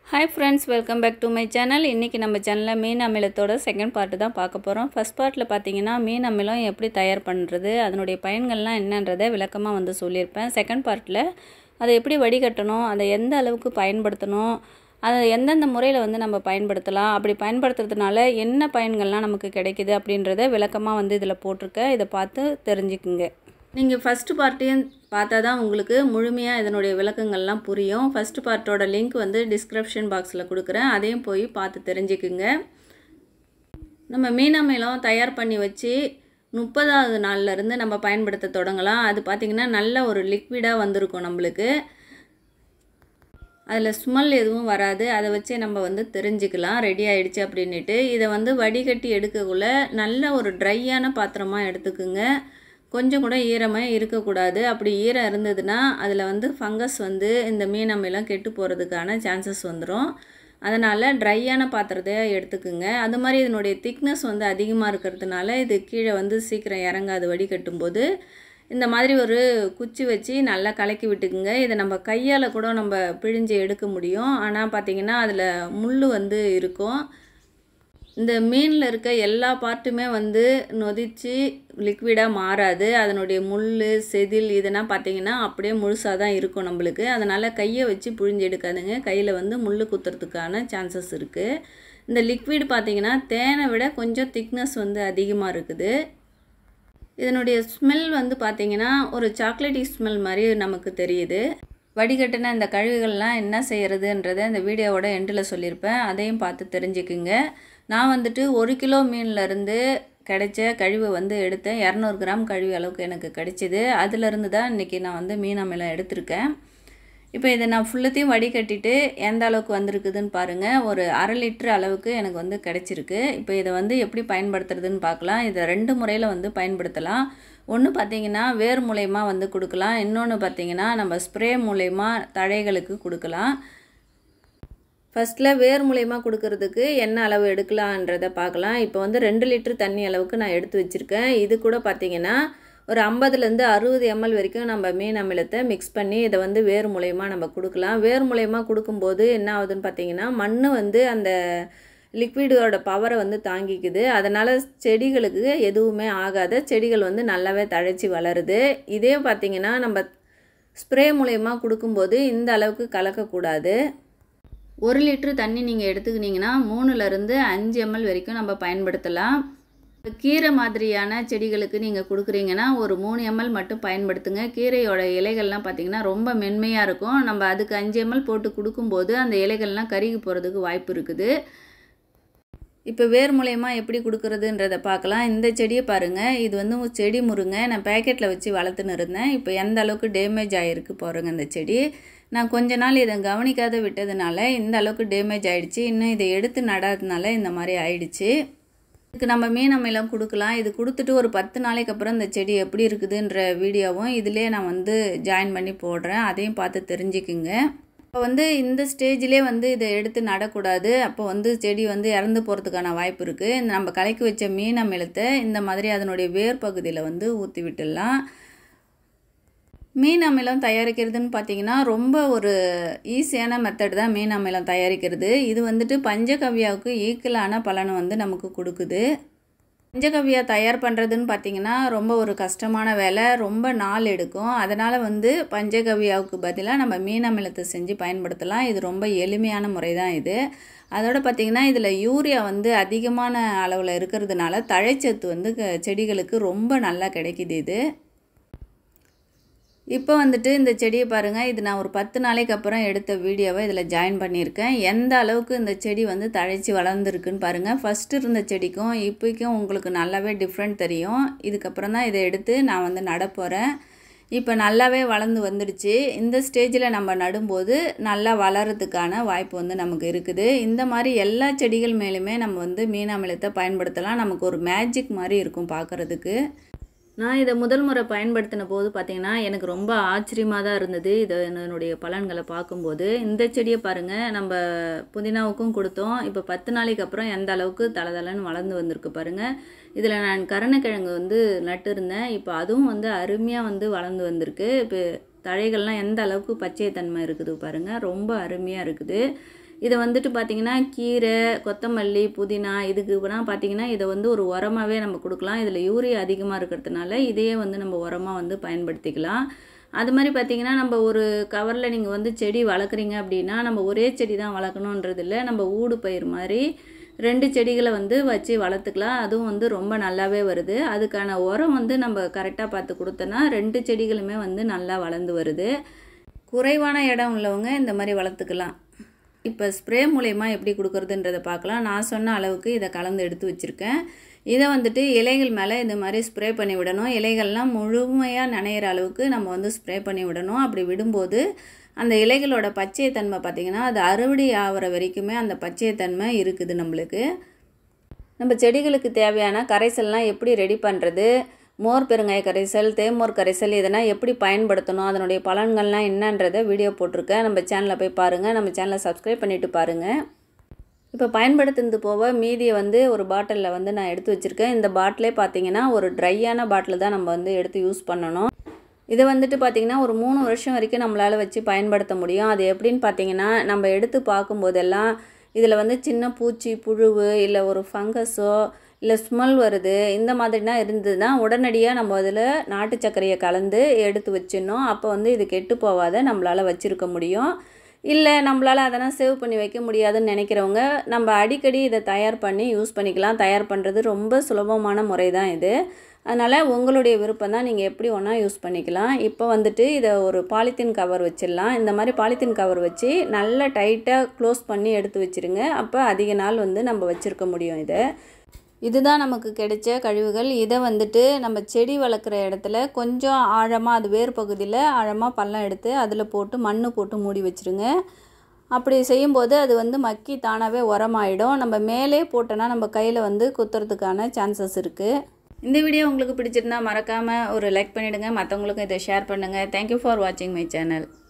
Hi friends, welcome back to my channel. இன்னைக்கு நம்ம சேனல்ல மீன் அமிலத்தோட செகண்ட் பார்ட் தான் பார்க்க போறோம். ஃபர்ஸ்ட் பார்ட்ல பாத்தீங்கன்னா மீன் அமிலம் எப்படி தயார் பண்றது, அதனுடைய பயன்கள்லாம் என்னன்றதை விளக்கமா வந்து சொல்லியிருப்பேன். செகண்ட் பார்ட்ல அதை எப்படி வடிகட்டணும், அதை எந்த அளவுக்கு பயன்படுத்தணும், அதை எந்தெந்த முறையில் வந்து நம்ம பயன்படுத்தலாம், அப்படி பயன்படுத்துறதுனால என்ன பயன்கள்லாம் நமக்கு கிடைக்குது அப்படின்றத விளக்கமா வந்து இதில் போட்டிருக்கேன். இதை பார்த்து தெரிஞ்சுக்குங்க. நீங்கள் ஃபஸ்ட்டு பார்ட்டையும் பார்த்தா தான் உங்களுக்கு முழுமையாக இதனுடைய விளக்கங்கள்லாம் புரியும். ஃபஸ்ட்டு பார்ட்டோட லிங்க் வந்து டிஸ்கிரிப்ஷன் பாக்ஸில் கொடுக்குறேன், அதையும் போய் பார்த்து தெரிஞ்சுக்குங்க. நம்ம மீன் அமிலம் தயார் பண்ணி வச்சு 30வது நாள்லேருந்து நம்ம பயன்படுத்த தொடங்கலாம். அது பார்த்திங்கன்னா நல்ல ஒரு லிக்விடாக வந்திருக்கும் நம்மளுக்கு. அதில் ஸ்மெல் எதுவும் வராது. அதை வச்சு நம்ம வந்து தெரிஞ்சுக்கலாம் ரெடி ஆகிடுச்சு அப்படின்ட்டு. இதை வந்து வடிகட்டி எடுக்கக்குள்ள நல்ல ஒரு ட்ரையான பாத்திரமாக எடுத்துக்குங்க. கொஞ்சம் கூட ஈரமாக இருக்கக்கூடாது. அப்படி ஈரம் இருந்ததுன்னா அதில் வந்து ஃபங்கஸ் வந்து இந்த மீன் அமிலம் கெட்டு போகிறதுக்கான சான்சஸ் வந்துடும். அதனால் ட்ரையான பாத்திரத்தை எடுத்துக்குங்க. அது மாதிரி இதனுடைய திக்னஸ் வந்து அதிகமாக இருக்கிறதுனால இது கீழே வந்து சீக்கிரம் இறங்காது. வடிகட்டும்போது இந்த மாதிரி ஒரு குச்சி வச்சு நல்லா கலக்கி விட்டுக்குங்க. இதை நம்ம கையால் கூட நம்ம பிழிஞ்சு எடுக்க முடியும். ஆனால் பார்த்திங்கன்னா அதில் முள் வந்து இருக்கும். இந்த மீனில் இருக்க எல்லா பார்ட்டுமே வந்து நொதிச்சு லிக்விடாக மாறாது. அதனுடைய முள் செதில் இதெல்லாம் பார்த்திங்கன்னா அப்படியே முழுசாக தான் இருக்கும் நம்மளுக்கு. அதனால் கையை வச்சு புழிஞ்சு எடுக்காதுங்க. கையில் வந்து முள் குத்துறதுக்கான சான்சஸ் இருக்குது. இந்த லிக்விட் பார்த்திங்கன்னா தேனை விட கொஞ்சம் திக்னஸ் வந்து அதிகமாக இருக்குது. இதனுடைய ஸ்மெல் வந்து பார்த்திங்கன்னா ஒரு சாக்லேட்டி ஸ்மெல் மாதிரி நமக்கு தெரியுது. வடிகட்டின இந்த கழிவுகள்லாம் என்ன செய்கிறதுன்றதை இந்த வீடியோவோட எண்டில் சொல்லியிருப்பேன், அதையும் பார்த்து தெரிஞ்சுக்குங்க. நான் வந்துட்டு 1 கிலோ மீன்லேருந்து கிடைச்ச கழிவு வந்து எடுத்தேன். 200 கிராம் கழிவு அளவுக்கு எனக்கு கிடைச்சிது. அதிலிருந்து தான் இன்றைக்கி நான் வந்து மீன் அமிலம் எடுத்திருக்கேன். இப்போ இதை நான் ஃபுல்லத்தையும் வடிகட்டிட்டு எந்த அளவுக்கு வந்திருக்குதுன்னு பாருங்கள். ஒரு 1/2 லிட்டர் அளவுக்கு எனக்கு வந்து கிடைச்சிருக்கு. இப்போ இதை வந்து எப்படி பயன்படுத்துறதுன்னு பார்க்கலாம். இதை 2 முறையில் வந்து பயன்படுத்தலாம். ஒன்று பார்த்திங்கன்னா வேர் மூலயமா வந்து கொடுக்கலாம். இன்னொன்று பார்த்திங்கன்னா நம்ம ஸ்ப்ரே மூலயமா தழைகளுக்கு கொடுக்கலாம். ஃபஸ்ட்டில் வேர் மூலயமா கொடுக்கறதுக்கு என்ன அளவு எடுக்கலான்றதை பார்க்கலாம். இப்போ வந்து 2 லிட்டர் தண்ணி அளவுக்கு நான் எடுத்து வச்சுருக்கேன். இது கூட பார்த்திங்கன்னா ஒரு 50லேருந்து 60 ml வரைக்கும் நம்ம மீன் அமிலத்தை மிக்ஸ் பண்ணி இதை வந்து வேர் மூலயமா நம்ம கொடுக்கலாம். வேர் மூலயமா கொடுக்கும்போது என்ன ஆகுதுன்னு பார்த்திங்கன்னா மண் வந்து அந்த லிக்விடோட பவரை வந்து தாங்கிக்குது. அதனால் செடிகளுக்கு எதுவுமே ஆகாத, செடிகள் வந்து நல்லாவே தழைச்சி வளருது. இதே பார்த்திங்கன்னா நம்ம ஸ்ப்ரே மூலயமா கொடுக்கும்போது இந்த அளவுக்கு கலக்கக்கூடாது. 1 லிட்டர் தண்ணி நீங்கள் எடுத்துக்கிட்டிங்கன்னா 3லேருந்து 5 ml வரைக்கும் நம்ம பயன்படுத்தலாம். கீரை மாதிரியான செடிகளுக்கு நீங்கள் கொடுக்குறீங்கன்னா ஒரு 3 ml மட்டும் பயன்படுத்துங்க. கீரையோட இலைகள்லாம் பார்த்திங்கன்னா ரொம்ப மென்மையாக இருக்கும். நம்ம அதுக்கு 5 ml போட்டு கொடுக்கும்போது அந்த இலைகள்லாம் கருகி போகிறதுக்கு வாய்ப்பு இருக்குது. இப்போ வேர் மூலயமா எப்படி கொடுக்குறதுன்றதை பார்க்கலாம். இந்த செடியை பாருங்கள். இது வந்து செடி முருங்கை. நான் பேக்கெட்டில் வச்சு வளர்த்துன்னு இருந்தேன். இப்போ எந்த அளவுக்கு டேமேஜ் ஆகிருக்கு பாருங்கள் இந்த செடி. நான் கொஞ்ச நாள் இதை கவனிக்காத விட்டதுனால இந்த அளவுக்கு டேமேஜ் ஆகிடுச்சு. இன்னும் இதை எடுத்து நடாததுனால இந்த மாதிரி ஆயிடுச்சு. இதுக்கு நம்ம மீன் அமிலம் கொடுக்கலாம். இது கொடுத்துட்டு ஒரு 10 நாளைக்கு அப்புறம் இந்த செடி எப்படி இருக்குதுன்ற வீடியோவும் இதிலே நான் வந்து ஜாயின் பண்ணி போடுறேன், அதையும் பார்த்து தெரிஞ்சுக்குங்க. இப்போ வந்து இந்த ஸ்டேஜிலே வந்து இதை எடுத்து நடக்கூடாது. அப்போ வந்து செடி வந்து இறந்து போகிறதுக்கான வாய்ப்பு இருக்குது. நம்ம கலக்கி வச்ச மீன் அமிலத்தை இந்த மாதிரி அதனுடைய வேர் பகுதியில் வந்து ஊற்றி விட்டுடலாம். மீன் அமிலம் தயாரிக்கிறதுன்னு பார்த்திங்கன்னா ரொம்ப ஒரு ஈஸியான மெத்தட் தான் மீன் அமிலம் தயாரிக்கிறது. இது வந்துட்டு பஞ்சகவ்யாவுக்கு ஈக்குவலான பலனை வந்து நமக்கு கொடுக்குது. பஞ்சகவ்யா தயார் பண்ணுறதுன்னு பார்த்திங்கன்னா ரொம்ப ஒரு கஷ்டமான வேலை, ரொம்ப நாள் எடுக்கும். அதனால் வந்து பஞ்சகவ்யாவுக்கு பதிலாக நம்ம மீன் அமிலத்தை செஞ்சு பயன்படுத்தலாம். இது ரொம்ப எளிமையான முறை தான் இது. அதோடு பார்த்திங்கன்னா இதில் யூரியா வந்து அதிகமான அளவில் இருக்கிறதுனால தழைச்சத்து வந்து செடிகளுக்கு ரொம்ப நல்லா கிடைக்கிது இது. இப்போ வந்துட்டு இந்த செடியை பாருங்கள். இது நான் ஒரு 10 நாளைக்கு அப்புறம் எடுத்த வீடியோவை இதில் ஜாயின் பண்ணியிருக்கேன். எந்த அளவுக்கு இந்த செடி வந்து தழைச்சி வளர்ந்துருக்குன்னு பாருங்கள். ஃபஸ்ட்டு இருந்த செடிக்கும் இப்போக்கும் உங்களுக்கு நல்லாவே டிஃப்ரெண்ட் தெரியும். இதுக்கப்புறம் தான் இதை எடுத்து நான் வந்து நடப்போகிறேன். இப்போ நல்லாவே வளர்ந்து வந்துடுச்சு. இந்த ஸ்டேஜில் நம்ம நடும்போது நல்லா வளர்கிறதுக்கான வாய்ப்பு வந்து நமக்கு இருக்குது. இந்த மாதிரி எல்லா செடிகள் மேலுமே நம்ம வந்து மீன் அமிலத்தை பயன்படுத்தலாம். நமக்கு ஒரு மேஜிக் மாதிரி இருக்கும் பார்க்குறதுக்கு. நான் இதை முதல் முறை பயன்படுத்தின போது பார்த்திங்கன்னா எனக்கு ரொம்ப ஆச்சரியமாக தான் இருந்தது இதனுடைய பலன்களை பார்க்கும்போது. இந்த செடியை பாருங்கள், நம்ம புதினாவுக்கும் கொடுத்தோம். இப்போ 10 நாளைக்கு அப்புறம் எந்த அளவுக்கு தளதளன்னு வளர்ந்து வந்திருக்கு பாருங்கள். இதில் நான் கருணக்கிழங்கு வந்து நட்டுருந்தேன். இப்போ அதுவும் வந்து அருமையாக வந்து வளர்ந்து வந்திருக்கு. இப்போ தழைகள்லாம் எந்த அளவுக்கு பச்சை தன்மை இருக்குது பாருங்கள், ரொம்ப அருமையாக இருக்குது. இதை வந்துட்டு பார்த்திங்கன்னா கீரை, கொத்தமல்லி, புதினா இதுக்குலாம் பார்த்திங்கன்னா இதை வந்து ஒரு உரமாகவே நம்ம கொடுக்கலாம். இதில் யூரியா அதிகமாக இருக்கிறதுனால இதையே வந்து நம்ம உரமாக வந்து பயன்படுத்திக்கலாம். அது மாதிரி பார்த்திங்கன்னா நம்ம ஒரு கவரில் நீங்கள் வந்து செடி வளர்க்குறீங்க அப்படின்னா நம்ம ஒரே செடி தான் வளர்க்கணுன்றது இல்லை, நம்ம ஊடு பயிர் மாதிரி 2 செடிகளை வந்து வச்சு வளர்த்துக்கலாம். அதுவும் வந்து ரொம்ப நல்லாவே வருது. அதுக்கான உரம் வந்து நம்ம கரெக்டாக பார்த்து கொடுத்தோன்னா 2 செடிகளுமே வந்து நல்லா வளர்ந்து வருது. குறைவான இடம் உள்ளவங்க இந்த மாதிரி வளர்த்துக்கலாம். இப்போ ஸ்ப்ரே மூலயமா எப்படி கொடுக்குறதுன்றதை பார்க்கலாம். நான் சொன்ன அளவுக்கு இதை கலந்து எடுத்து வச்சுருக்கேன். இதை வந்துட்டு இலைகள் மேலே இந்த மாதிரி ஸ்ப்ரே பண்ணி விடணும். இலைகள்லாம் முழுமையாக நனையிற அளவுக்கு நம்ம வந்து ஸ்ப்ரே பண்ணி விடணும். அப்படி விடும்போது அந்த இலைகளோட பச்சைத்தன்மை பார்த்திங்கன்னா அது அறுவடை ஆகிற வரைக்குமே அந்த பச்சைத்தன்மை இருக்குது. நம்மளுக்கு நம்ம செடிகளுக்கு தேவையான கரைசல்லாம் எப்படி ரெடி பண்ணுறது, மோர் பெருங்காய கரைசல், தேமோர் கரைசல் இதெல்லாம் எப்படி பயன்படுத்தணும், அதனுடைய பலன்கள்லாம் என்னன்றதை வீடியோ போட்டிருக்கேன். நம்ம சேனலில் போய் பாருங்கள். நம்ம சேனலை சப்ஸ்கிரைப் பண்ணிவிட்டு பாருங்கள். இப்போ பயன்படுத்துனது போக மீதியை வந்து ஒரு பாட்டிலில் வந்து நான் எடுத்து வச்சுருக்கேன். இந்த பாட்டிலே பார்த்திங்கன்னா ஒரு ட்ரையான பாட்டில் தான் நம்ம வந்து எடுத்து யூஸ் பண்ணணும். இதை வந்துட்டு பார்த்திங்கன்னா ஒரு 3 வருஷம் வரைக்கும் நம்மளால் வச்சு பயன்படுத்த முடியும். அது எப்படின்னு பார்த்திங்கன்னா நம்ம எடுத்து பார்க்கும்போதெல்லாம் இதில் வந்து சின்ன பூச்சி, புழுவு இல்லை ஒரு ஃபங்கஸோ இல்லை ஸ்மெல் வருது இந்த மாதிரினா இருந்ததுன்னா உடனடியாக நம்ம அதில் நாட்டு சர்க்கரையை கலந்து எடுத்து வச்சிடணும். அப்போ வந்து இது கெட்டு போகாத நம்மளால் வச்சுருக்க முடியும். இல்லை நம்மளால் அதெல்லாம் சேவ் பண்ணி வைக்க முடியாதுன்னு நினைக்கிறவங்க நம்ம அடிக்கடி இதை தயார் பண்ணி யூஸ் பண்ணிக்கலாம். தயார் பண்ணுறது ரொம்ப சுலபமான முறை தான் இது. அதனால் உங்களுடைய விருப்பம் தான், நீங்கள் எப்படி ஒன்றா யூஸ் பண்ணிக்கலாம். இப்போ வந்துட்டு இதை ஒரு பாலித்தீன் கவர் வச்சிடலாம். இந்த மாதிரி பாலித்தீன் கவர் வச்சு நல்லா டைட்டாக க்ளோஸ் பண்ணி எடுத்து வச்சுருங்க. அப்போ அதிக நாள் வந்து நம்ம வச்சுருக்க முடியும். இதுதான் நமக்கு கிடைச்ச கழிவுகள். இதை வந்துட்டு நம்ம செடி வளர்க்குற இடத்துல கொஞ்சம் ஆழமாக, அது வேர் பகுதியில் ஆழமாக பள்ளம் எடுத்து அதில் போட்டு மண் போட்டு மூடி வச்சுருங்க. அப்படி செய்யும்போது அது வந்து மக்கி தானாகவே உரமாயிடும். நம்ம மேலே போட்டோன்னா நம்ம கையில் வந்து குத்துறதுக்கான சான்சஸ் இருக்குது. இந்த வீடியோ உங்களுக்கு பிடிச்சிருந்தா மறக்காமல் ஒரு லைக் பண்ணிவிடுங்க. மற்றவங்களுக்கும் இதை ஷேர் பண்ணுங்கள். தேங்க்யூ ஃபார் வாட்சிங் மை சேனல்.